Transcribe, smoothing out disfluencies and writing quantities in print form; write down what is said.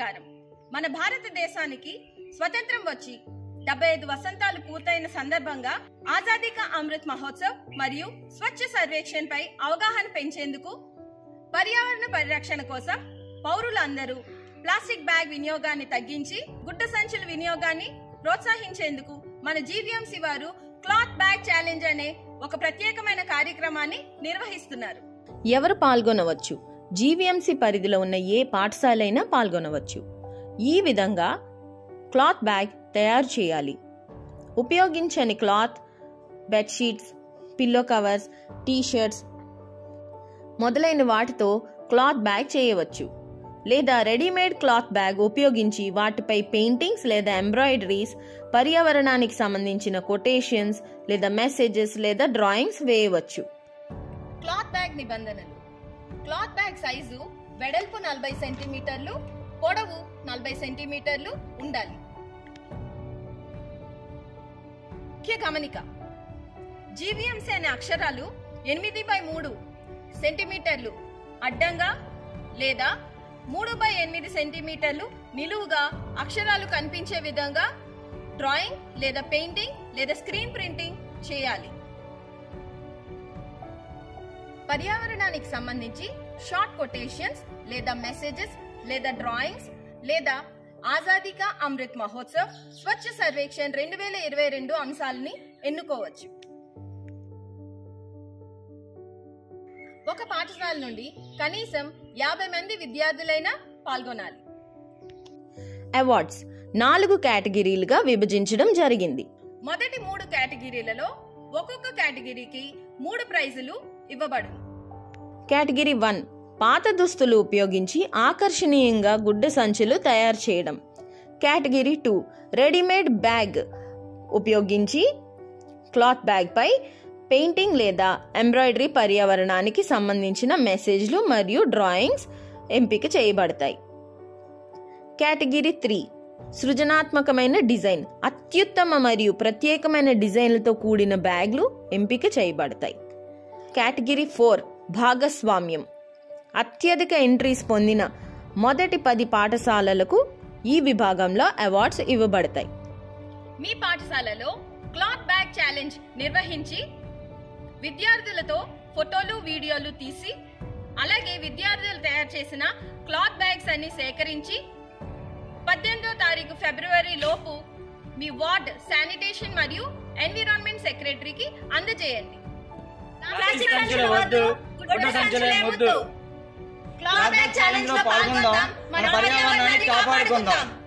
నమస్కారం. మన భారతదేశానికి స్వతంత్రం వచ్చి 75 వసంతాలు పూర్తయిన సందర్భంగా ఆజాదీ కా అమృత్ మహోత్సవ్ మరియు స్వచ్ఛ సర్వేక్షణ్ పై అవగాహన పెంచేందుకు, పర్యావరణ పరిరక్షణ కోసం పౌరులందరూ ప్లాస్టిక్ బ్యాగ్ వినియోగాన్ని తగ్గించి గుడ్డ సంచుల వినియోగాన్ని ప్రోత్సహించేందుకు మన జీవీఎంసీ వారు క్లాత్ బ్యాగ్ ఛాలెంజ్ అనే ఒక ప్రత్యేకమైన కార్యక్రమాన్ని నిర్వహిస్తున్నారు. ఎవరు పాల్గొనవచ్చు? జీవీఎంసీ పరిధిలో ఉన్న ఏ పాఠశాలైనా పాల్గొనవచ్చు. ఈ విధంగా క్లాత్ బ్యాగ్ తయారు చేయాలి. ఉపయోగించని cloth, bedsheets, pillow covers, T-shirts మొదలైన వాటితో క్లాత్ బ్యాగ్ చేయవచ్చు. లేదా రెడీమేడ్ క్లాత్ బ్యాగ్ ఉపయోగించి వాటిపై పెయింటింగ్స్ లేదా ఎంబ్రాయిడరీస్, పర్యావరణానికి సంబంధించిన కొటేషన్స్ లేదా మెసేజెస్ లేదా డ్రాయింగ్స్ వేయవచ్చు. క్లాత్ బ్యాగ్ నిబంధనలు: క్లాత్ బ్యాగ్ సైజు వెడల్పు 40 సెంటీమీటర్లు, పొడవు 40 సెంటీమీటర్లు ఉండాలి. ముఖ్య గమనిక: జీవీఎంసీ అనే అక్షరాలు 8/3 సెంటీమీటర్లు అడ్డంగా లేదా 3/8 సెంటీమీటర్లు నిలువుగా అక్షరాలు కనిపించే విధంగా డ్రాయింగ్ లేదా పెయింటింగ్ లేదా స్క్రీన్ ప్రింటింగ్ చేయాలి. పర్యావరణానికి సంబంధించి షార్ట్ కొటేషన్స్ లేదా మెసేజెస్ లేదా డ్రాయింగ్స్ లేదా ఆజాదీ కా అమృత్ మహోత్సవ్, స్వచ్ఛ సర్వేక్షణ్ 2022 అంశాలని ఎన్నుకోవచ్చు. ఒక పాఠశాల నుండి కనీసం 50 మంది విద్యార్థులైనా పాల్గొనాలి. అవార్డ్స్ 4 కేటగిరీలుగా విభజించడం జరిగింది. మొదటి 3 కేటగిరీలలో ఒక్కొక్క కేటగిరీకి 3 ప్రైజులు ఇవ్వబడును. కేటగిరీ 1 పాత దుస్తులు ఉపయోగించి ఆకర్షణీయంగా గుడ్డ సంచులు తయారు చేయడం. కేటగిరీ 2 రెడీమేడ్ బ్యాగ్ ఉపయోగించి క్లాత్ బ్యాగ్ పై పెయింటింగ్ లేదా ఎంబ్రాయిడరీ, పర్యావరణానికి సంబంధించిన మెసేజ్లు మరియు డ్రాయింగ్స్ ఎంపిక చేయబడతాయి. కేటగిరీ 3 సృజనాత్మకమైన డిజైన్, అత్యుత్తమ మరియు ప్రత్యేకమైన డిజైన్లతో కూడిన బ్యాగ్లు ఎంపిక చేయబడతాయి. కేటగిరీ 4 భాగస్వామ్యం, అత్యధిక ఎంట్రీస్ పొందిన మొదటి 10 పాఠశాలలకు ఈ విభాగంలో అవార్డ్స్ ఇవ్వబడతాయి. మీ పాఠశాలలో క్లాత్ బ్యాగ్ ఛాలెంజ్ నిర్వహించి విద్యార్థులతో ఫోటోలు, వీడియోలు తీసి, అలాగే విద్యార్థులు తయారు చేసిన క్లాత్ బ్యాగ్స్ అన్ని సేకరించి 18వ తారీఖు ఫిబ్రవరి లోపు మీ వార్డ్ శానిటేషన్ మరియు ఎన్విరాన్మెంట్ సెక్రటరీకి అందజేయండి. ప్లాస్టిక్ సంచులు వద్దు, గుడ్డ సంచులే ముద్దు. క్లాత్ బ్యాగ్ ఛాలెంజ్ లో పాల్గొందాం, మన పర్యావరణాన్ని కాపాడుకుందాం.